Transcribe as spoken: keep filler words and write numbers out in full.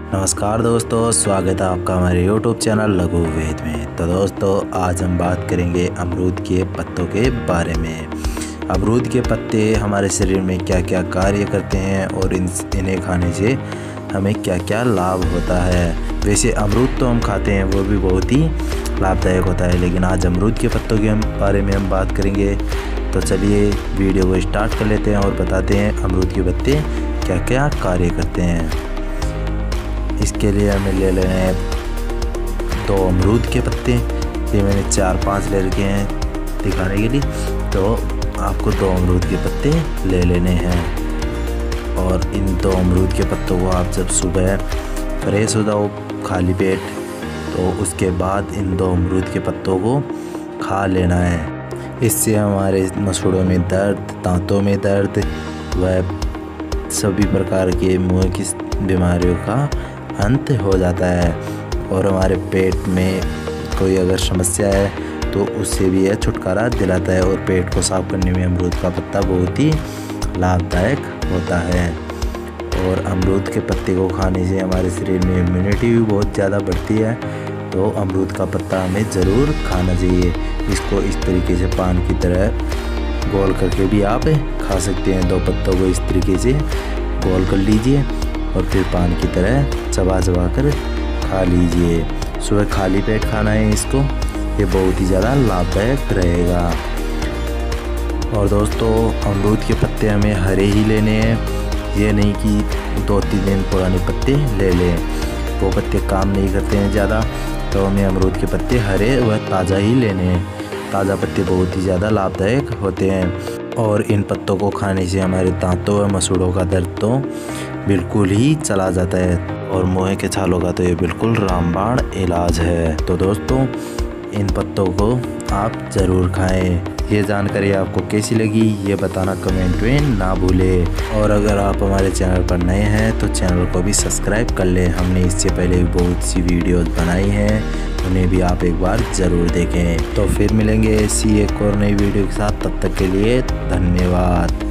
नमस्कार दोस्तों, स्वागत है आपका हमारे यूट्यूब चैनल लघु वेद में। तो दोस्तों, आज हम बात करेंगे अमरूद के पत्तों के बारे में। अमरूद के पत्ते हमारे शरीर में क्या क्या कार्य करते हैं और इन इन्हें खाने से हमें क्या क्या लाभ होता है। वैसे अमरूद तो हम खाते हैं, वो भी बहुत ही लाभदायक होता है, लेकिन आज अमरूद के पत्तों के बारे में हम बात करेंगे। तो चलिए वीडियो को स्टार्ट कर लेते हैं और बताते हैं अमरूद के पत्ते क्या क्या कार्य करते हैं। इसके लिए हमें ले लेने हैं दो अमरूद के पत्ते। ये मैंने चार पांच ले रखे हैं दिखाने के लिए। तो आपको दो अमरूद के पत्ते ले लेने हैं और इन दो अमरूद के पत्तों को आप जब सुबह फ्रेश हो जाओ खाली पेट, तो उसके बाद इन दो अमरूद के पत्तों को खा लेना है। इससे हमारे मसूड़ों में दर्द, दांतों में दर्द व सभी प्रकार के मुंह की बीमारियों का अंत हो जाता है और हमारे पेट में कोई अगर समस्या है तो उससे भी यह छुटकारा दिलाता है। और पेट को साफ करने में अमरूद का पत्ता बहुत ही लाभदायक होता है। और अमरूद के पत्ते को खाने से हमारे शरीर में इम्यूनिटी भी बहुत ज़्यादा बढ़ती है। तो अमरूद का पत्ता हमें ज़रूर खाना चाहिए। इसको इस तरीके से पान की तरह गोल करके भी आप खा सकते हैं। दो पत्तों को इस तरीके से गोल कर लीजिए और फिर पान की तरह चबा चबा कर खा लीजिए। सुबह खाली पेट खाना है इसको, ये बहुत ही ज़्यादा लाभदायक रहेगा। और दोस्तों, अमरूद के पत्ते हमें हरे ही लेने हैं, ये नहीं कि दो तीन दिन पुराने पत्ते ले लें, वो पत्ते काम नहीं करते हैं ज़्यादा। तो हमें अमरूद के पत्ते हरे व ताज़ा ही लेने हैं। ताज़ा पत्ते बहुत ही ज़्यादा लाभदायक होते हैं और इन पत्तों को खाने से हमारे दांतों व मसूड़ों का दर्द तो बिल्कुल ही चला जाता है और मुँह के छालों का तो ये बिल्कुल रामबाण इलाज है। तो दोस्तों, इन पत्तों को आप ज़रूर खाएं। ये जानकारी आपको कैसी लगी ये बताना कमेंट में ना भूलें। और अगर आप हमारे चैनल पर नए हैं तो चैनल को भी सब्सक्राइब कर लें। हमने इससे पहले भी बहुत सी वीडियोस बनाई हैं, उन्हें भी आप एक बार ज़रूर देखें। तो फिर मिलेंगे ऐसी एक और नई वीडियो के साथ, तब तक के लिए धन्यवाद।